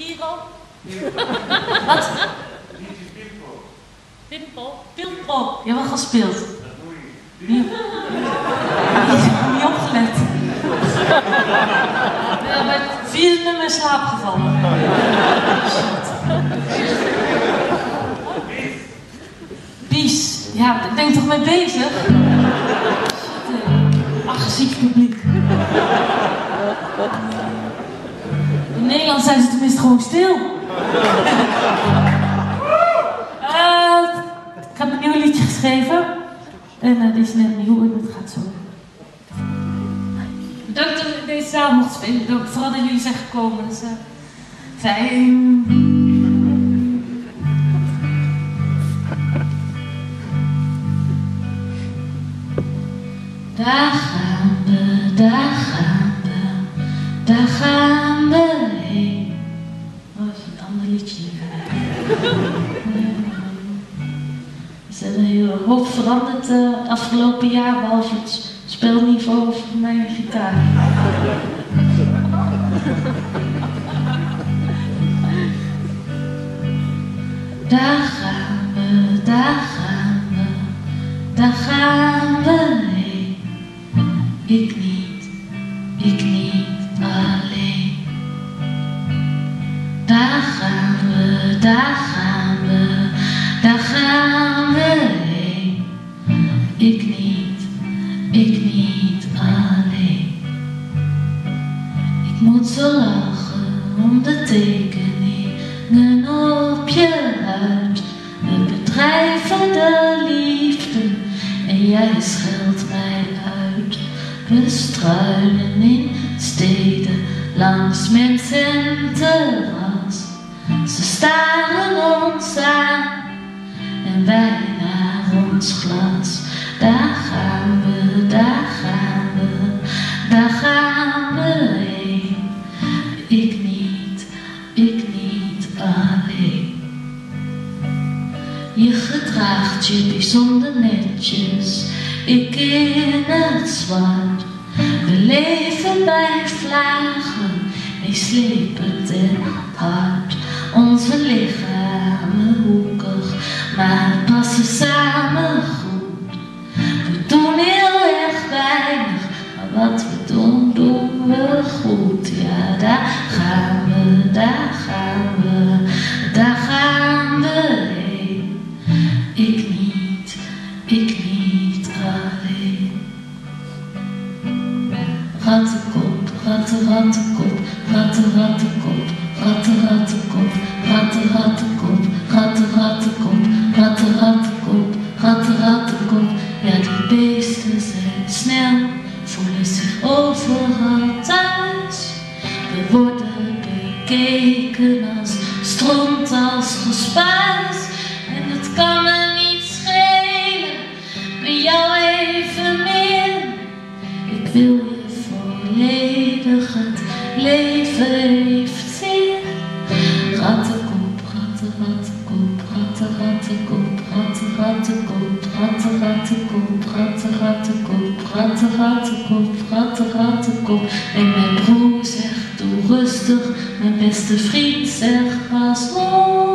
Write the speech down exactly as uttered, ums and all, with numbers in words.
Giro? Wat? Pimpel? Pilpel. Je hebt wel gespeeld. Dat doe je niet. Ik heb niet opgelet. Ik ben bij het vierde nummer in slaap gevallen. Bies. Ja, ik ben toch mee bezig? Agressief publiek. In Nederland zijn ze tenminste gewoon stil. Uh, ik heb een nieuw liedje geschreven. En uh, die is net nieuw en het gaat zo. Bedankt dat ik deze zaal mocht spelen. Bedankt vooral dat jullie zijn gekomen. Dus, uh, fijn. Daar gaan we, daar gaan we, daar gaan we heen. Oh, dat is een ander liedje. Er is een hele hoop veranderd het uh, afgelopen jaar, behalve het speelniveau van mijn gitaar. Daar gaan we, daar gaan we, daar gaan we heen. Ik niet, ik niet alleen. Daar gaan we, daar gaan we, daar gaan we heen. Ik niet, ik niet alleen. Ik moet zo lachen om de tekeningen op je huid. We bedrijven de liefde en jij scheldt mij uit. We struinen in steden langs met een terras. Ze staren ons aan en wij naar ons glas. Daar gaan we, daar gaan we, daar gaan we heen. Ik niet, ik niet alleen. Je gedraagt je bijzonder netjes, ik in het zwart. We leven bij vlagen, meeslepend en hard. Onze lichamen hoekig, maar passen samen goed. We doen heel erg weinig, maar wat we doen, doen we goed. Ja, daar gaan we, daar gaan we, daar gaan we heen. Ik niet, ik niet alleen. Rattenkop, ratten, rattenkop, ratten, rattenkop, ratten, rattenkop, ratten, rattenkop, ratten, rattenkop, ratten, rattenkop, ratten, rattenkop. Ja, die beesten zijn snel, voelen zich overal thuis. We worden bekeken als stront, als gespuis. En het kan me niet schelen, bij jou even meer. Ik wil je volledig, het leven heeft zin. Rattenkop, ratten, rattenkop, ratten, rattenkop, ratten, rattenkop, ratten, rattenkop, ratten, rattenkop, ratten, rattenkop, ratten, rattenkop. En mijn broer zegt doe rustig, mijn beste vriend zegt pas op.